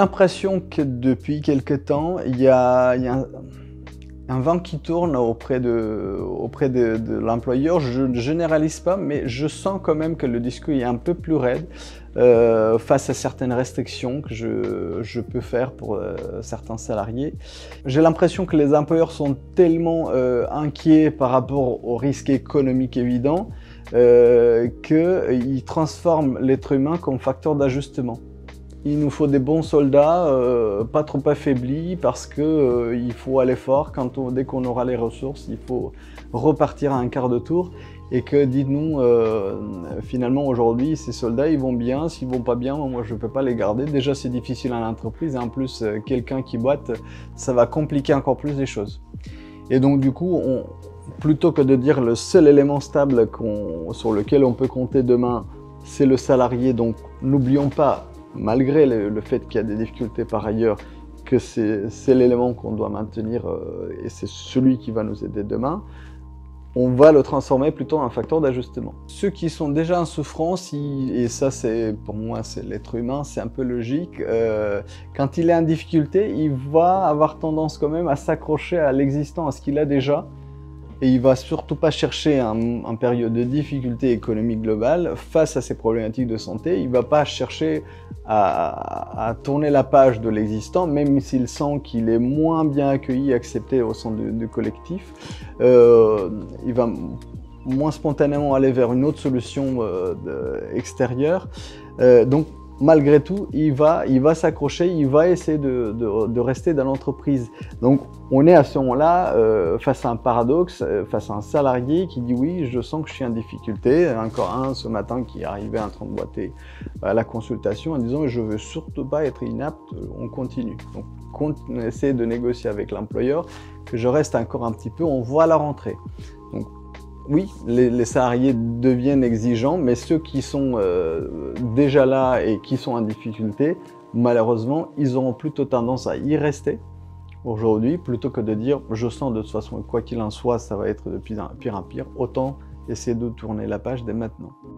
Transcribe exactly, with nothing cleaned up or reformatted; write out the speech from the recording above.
l'impression que depuis quelque temps, il y a, il y a un, un vent qui tourne auprès de, auprès de, de l'employeur. Je ne généralise pas, mais je sens quand même que le discours est un peu plus raide euh, face à certaines restrictions que je, je peux faire pour euh, certains salariés. J'ai l'impression que les employeurs sont tellement euh, inquiets par rapport aux risques économiques évidents euh, qu'ils transforment l'être humain comme facteur d'ajustement. Il nous faut des bons soldats, euh, pas trop affaiblis, parce qu'il euh, faut aller fort. Quand on, dès qu'on aura les ressources, il faut repartir à un quart de tour. Et que, dites-nous, euh, finalement, aujourd'hui, ces soldats, ils vont bien. S'ils vont pas bien, moi, je ne peux pas les garder. Déjà, c'est difficile à l'entreprise. Et en plus, euh, quelqu'un qui boite, ça va compliquer encore plus les choses. Et donc, du coup, on, plutôt que de dire le seul élément stable qu'on, sur lequel on peut compter demain, c'est le salarié. Donc, n'oublions pas, malgré le, le fait qu'il y a des difficultés par ailleurs, que c'est l'élément qu'on doit maintenir euh, et c'est celui qui va nous aider demain, on va le transformer plutôt en facteur d'ajustement. Ceux qui sont déjà en souffrance, ils, et ça c'est pour moi c'est l'être humain, c'est un peu logique, euh, quand il est en difficulté, il va avoir tendance quand même à s'accrocher à l'existant, à ce qu'il a déjà. Et il ne va surtout pas chercher en, en période de difficulté économique globale, face à ces problématiques de santé, il ne va pas chercher à, à tourner la page de l'existant, même s'il sent qu'il est moins bien accueilli, accepté au sein du, du collectif. Euh, il va moins spontanément aller vers une autre solution euh, de, extérieure. Euh, donc, malgré tout, il va, il va s'accrocher, il va essayer de, de, de rester dans l'entreprise. Donc, on est à ce moment-là euh, face à un paradoxe, euh, face à un salarié qui dit oui, je sens que je suis en difficulté. Encore un ce matin qui est arrivé en train de boiter à la consultation en disant je veux surtout pas être inapte, on continue. Donc, on essaie de négocier avec l'employeur que je reste encore un petit peu, on voit la rentrée. Donc, oui, les, les salariés deviennent exigeants, mais ceux qui sont euh, déjà là et qui sont en difficulté, malheureusement, ils auront plutôt tendance à y rester aujourd'hui, plutôt que de dire « je sens de toute façon, quoi qu'il en soit, ça va être de pire en pire, autant essayer de tourner la page dès maintenant ».